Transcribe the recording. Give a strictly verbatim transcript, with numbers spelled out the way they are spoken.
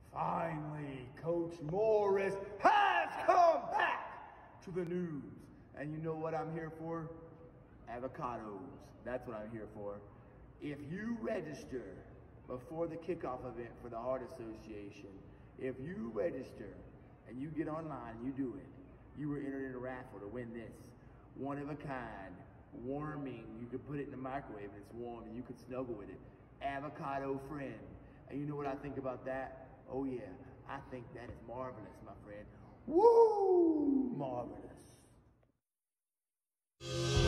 Finally, Coach Morris has come back to the news. And you know what I'm here for? Avocados. That's what I'm here for. If you register before the kickoff event for the Heart Association, if you register and you get online and you do it, you were entered in a raffle to win this one of a kind, warming, you could put it in the microwave and it's warm and you could snuggle with it, avocado friend. And you know what I think about that? Oh yeah, I think that is marvelous, my friend. Woo! Marvelous.